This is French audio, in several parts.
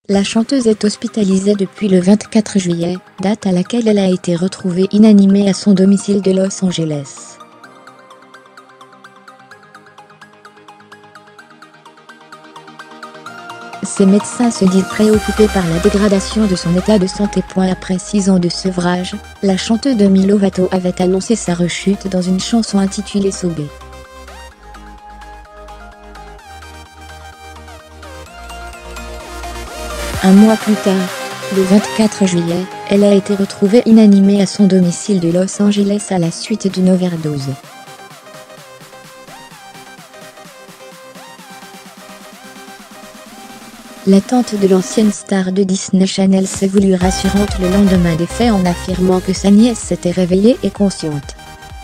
La chanteuse est hospitalisée depuis le 24 juillet, date à laquelle elle a été retrouvée inanimée à son domicile de Los Angeles. Ses médecins se disent préoccupés par la dégradation de son état de santé. Après 6 ans de sevrage, la chanteuse Demi Lovato avait annoncé sa rechute dans une chanson intitulée Sobe. Un mois plus tard, le 24 juillet, elle a été retrouvée inanimée à son domicile de Los Angeles à la suite d'une overdose. La tante de l'ancienne star de Disney Channel s'est voulue rassurante le lendemain des faits en affirmant que sa nièce s'était réveillée et consciente.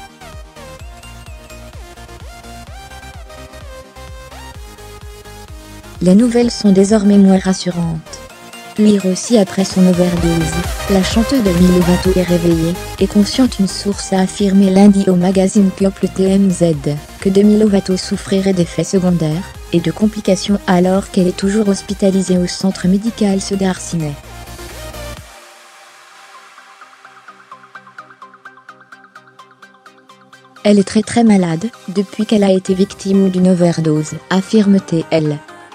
Les nouvelles sont désormais moins rassurantes. Lire aussi après son overdose, la chanteuse Demi Lovato est réveillée et consciente. Une source a affirmé lundi au magazine People TMZ que Demi Lovato souffrirait d'effets secondaires et de complications alors qu'elle est toujours hospitalisée au centre médical Cedar Sinai. Elle est très malade depuis qu'elle a été victime d'une overdose, affirme-t-elle.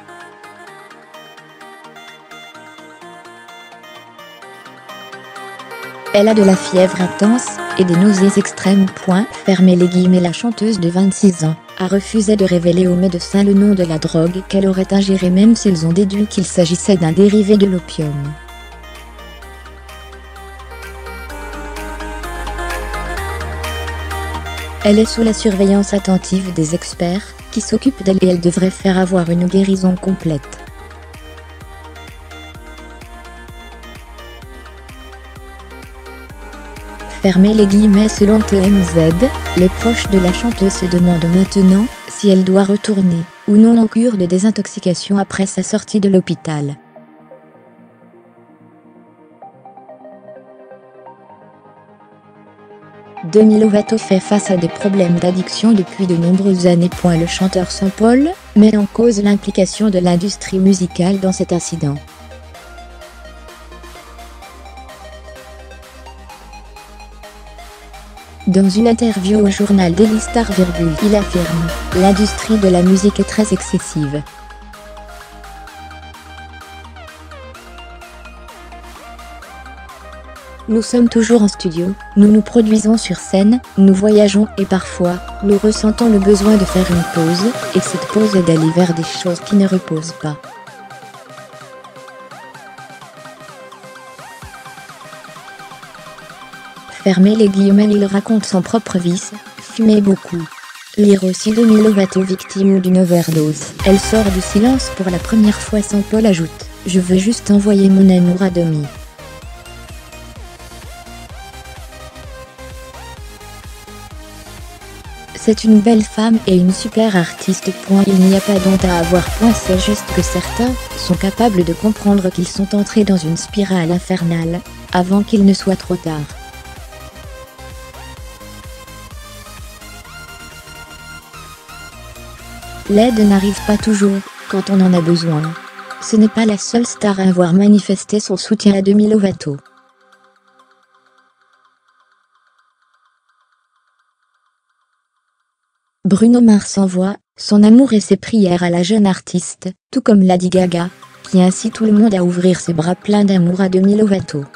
Elle a de la fièvre intense et des nausées extrêmes. La chanteuse de 26 ans a refusé de révéler aux médecins le nom de la drogue qu'elle aurait ingérée, même s'ils ont déduit qu'il s'agissait d'un dérivé de l'opium. Elle est sous la surveillance attentive des experts qui s'occupent d'elle et elle devrait faire avoir une guérison complète. Selon TMZ, les proches de la chanteuse se demandent maintenant si elle doit retourner ou non en cure de désintoxication après sa sortie de l'hôpital. Demi Lovato fait face à des problèmes d'addiction depuis de nombreuses années. Le chanteur Sean Paul met en cause l'implication de l'industrie musicale dans cet incident. Dans une interview au journal Daily Star, il affirme « L'industrie de la musique est très excessive. Nous sommes toujours en studio, nous produisons sur scène, nous voyageons et parfois, nous ressentons le besoin de faire une pause, et cette pause est d'aller vers des choses qui ne reposent pas. » Il raconte son propre vice, fumer beaucoup. Lire aussi Demi Lovato victime d'une overdose. Elle sort du silence pour la première fois. Sean Paul ajoute « Je veux juste envoyer mon amour à Demi. C'est une belle femme et une super artiste. Il n'y a pas d'honte à avoir. C'est juste que certains sont capables de comprendre qu'ils sont entrés dans une spirale infernale, avant qu'il ne soit trop tard. » L'aide n'arrive pas toujours, quand on en a besoin. Ce n'est pas la seule star à avoir manifesté son soutien à Demi Lovato. Bruno Mars envoie son amour et ses prières à la jeune artiste, tout comme Lady Gaga, qui incite tout le monde à ouvrir ses bras pleins d'amour à Demi Lovato.